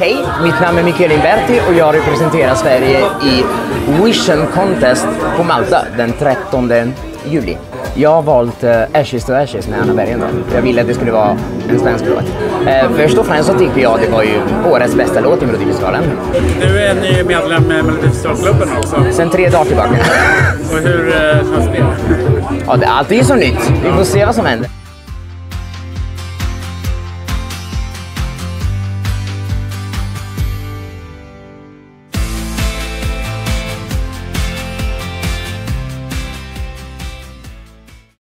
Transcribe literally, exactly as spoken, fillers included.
Hej, mitt namn är Michele Imberti och jag representerar Sverige i Vision Contest på Malta den trettonde juli. Jag har valt uh, Ashes to Ashes med Anna Bergendahls. Jag ville att det skulle vara en svensk låt. Uh, först och främst så tycker jag det var ju årets bästa låt i Melodifestivalen. Du är ny medlem med Melodifestivalklubben också. Sen tre dagar tillbaka. Och hur uh, känns det? Ja, det är alltid så nytt. Vi får se vad som händer.